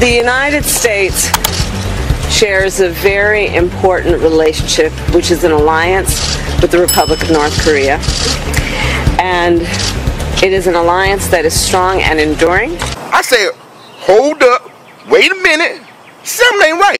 The United States shares a very important relationship, which is an alliance with the Republic of North Korea. And it is an alliance that is strong and enduring. I say, hold up, wait a minute, something ain't right.